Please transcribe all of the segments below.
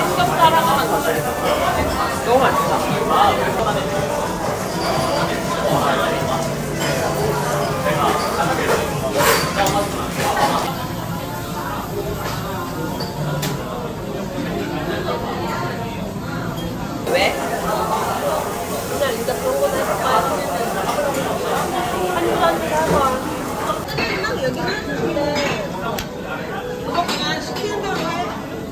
삼겹살 하나만 더 주세요. 너무 맛있다. 왜? 그냥 진짜 그런 거 해볼까요? 한잔 하고 여기 하는데 그거 그냥 시키는 대로 해.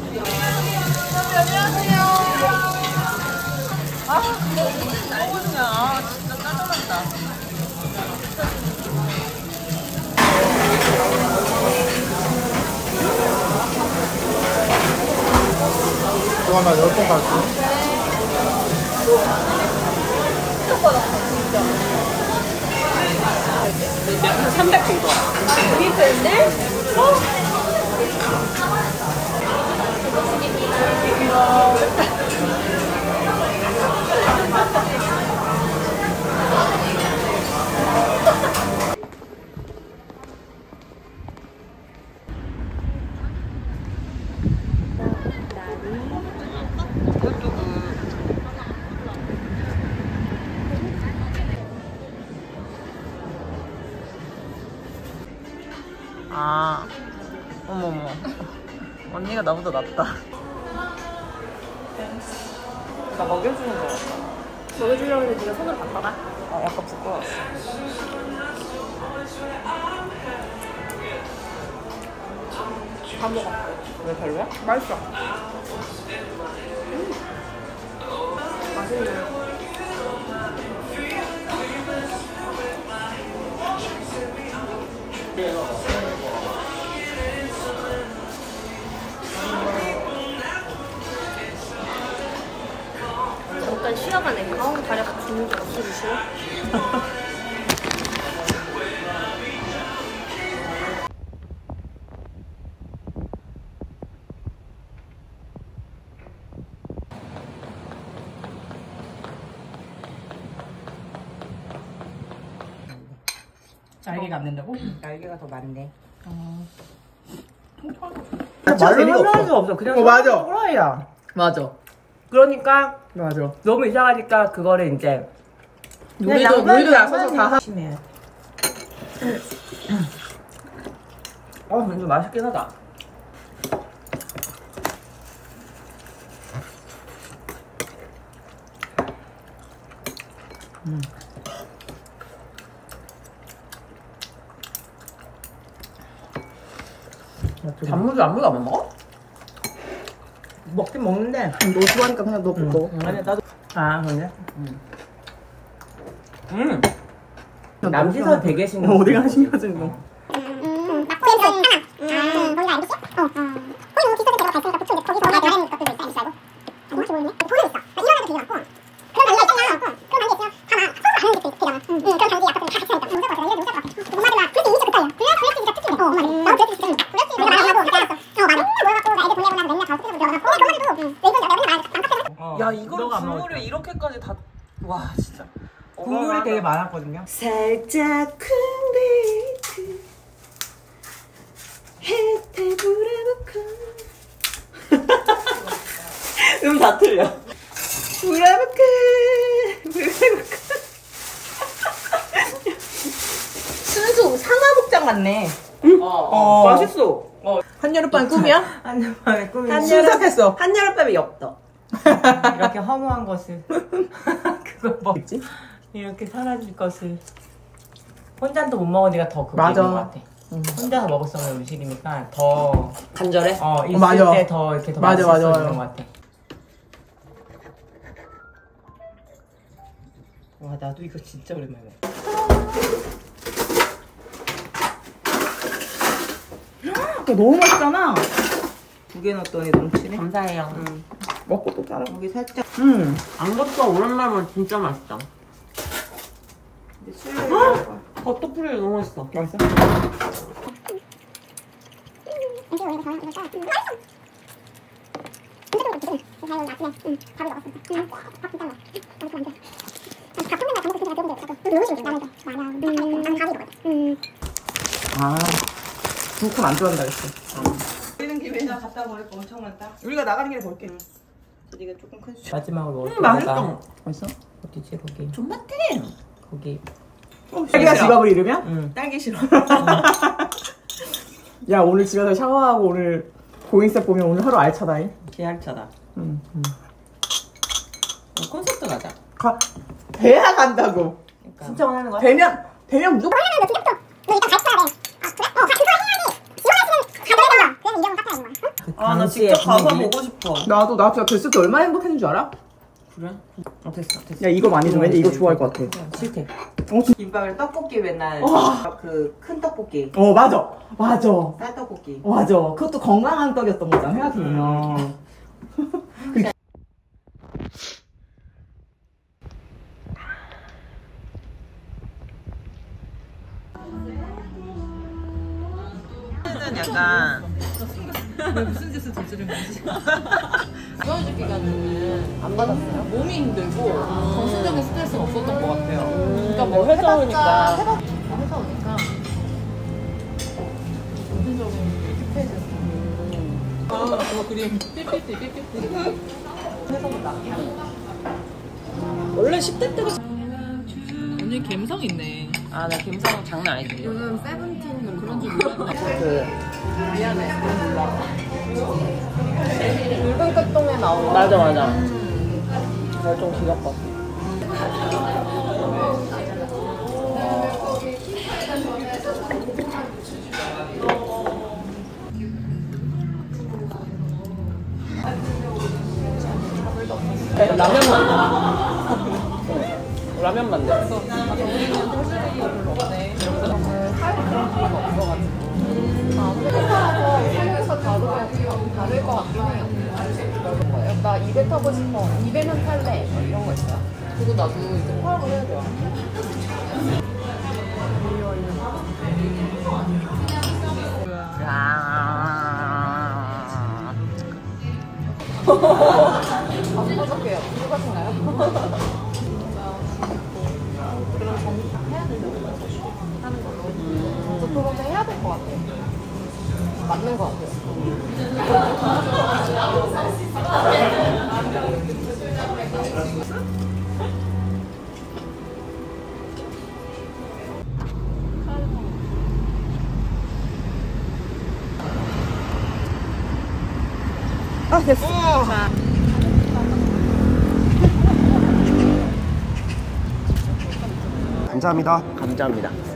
안녕하세요. 아, 먹어주냐. 아, 진짜 짜증난다. 잠깐만, 10번 갈게. 한 300 정도. 비비인데? 아, 어머머. 언니가 나보다 낫다. 나 먹여주는 거 같다. 먹여주려고 했는데 네가 손으로 바꿔봐. 아, 약간 부끄러웠어. 다 먹었어. 왜 별로야? 맛있어. 맛있네. 잠깐 쉬어가네. 아우 다리가 죽는 줄 없어 주시오. 날개가 안 된다고? 날개가 더 많네. 말로 설명할 수 없어. 그냥 맞아. 호라이야. 맞아. 그러니까 맞아. 너무 이상하니까 그거를 이제 우리도 나서서 다 하. 심해. 근데 맛있긴 하다. 단무지 아무도 안 먹어? 먹긴 먹는데. 너 좋아하니까 그냥 너 먹어. 아니 나도. 아 그래? 남지선 되게 신경. 어디가 신경 쓰는 거? 야 이거를 국물을 이렇게까지 다. 와 진짜. 국물이 되게 많았거든요. 살짝 쿵데이트 혜태 부라부크 다 틀려. 부라부크 순수 상하복장 같네. 맛있어. 한여름밤 꿈이야? 한여름밤의 꿈이 순삭했어. 한여름밤의 엽떡. 이렇게 허무한 것을 그걸 먹지? 이렇게 사라질 것을 혼자도 못 먹으니까 더 그게 맞아. 있는 것 같아. 혼자서 먹을 수 없는 음식이니까 더 간절해? 있을 맞아. 때 더 이렇게 더 맞아, 맛있을 수 맞아, 있는 맞아. 것 같아. 와 나도 이거 진짜 오랜만에 먹어. 너무 맛있잖아. 두 개 넣었더니 넘치네. 감사해요. 먹고 또 자라. 여기 살짝 안것도 오랜만에 진짜 맛있다. 버터 뿌리가 너무 맛있어. 맛있어? 아, 두콘 안 좋아한다 했어. 뛰는 김에 나 갖다 버릴 거 엄청 많다. 우리가 나가는 길에 볼게. 네가 조금 큰 수. 마지막으로 맛있어. 맛있어? 어디지 거기? 존맛해. 거기. 자기가 직업을 잃으면? 응. 딸기 싫어. 야 오늘 집에서 샤워하고 오늘 고잉색 보면 오늘 하루 알차다잉. 계약차다. 응. 콘서트 가자. 돼야 간다고. 그러니까. 진짜 원하는 거야? 되면 무조건. 나 직접 가서 보고 싶어. 나도 나 진짜 됐을 때 얼마나 행복했는 줄 알아? 그래? 됐어. 야 이거 많이 줘. 왠지 이거 좋아할 것 같아. 싫대. 김밥을 떡볶이 맨날 그 큰 떡볶이. 맞아. 쌀떡볶이. 맞아. 그것도 건강한 떡이었던 거잖아. 생각해보면. 약간 무슨 짓을 저지른 건지. 구월주 기간에는 안 받았어요. 몸이 힘들고 정신적인 스트레스는 없었던 것 같아요. 그러니까 뭐 회사 오니까. 회사 오니까 정신적인 게 피폐해졌어. 그거 그림 삐삐삐. 회사보다 낫게 원래 10대 때가 언니 감성 있네. 아, 나 김성 장난 아니지. 요즘 세븐틴 뭐 그런 줄 몰랐네. 그 미안해. 붉은 끝동에 나오는 맞아. 내가 좀 귀엽거든. 라면만 내. 회사에서 다를 것 같긴 해요. 나 입에 타고 싶어. 입에는 탈래. 뭐 이런 거 있어요. 그리고 나도 이제 파악을 해야 돼요. 어떡해요? 누구 같은가요? 그럼 정리 다 해야 된다고 하는 걸로. 저 그러면 해야 될 것 같아요. 맞는 것 같아요. 됐어. 감사합니다. 감사합니다.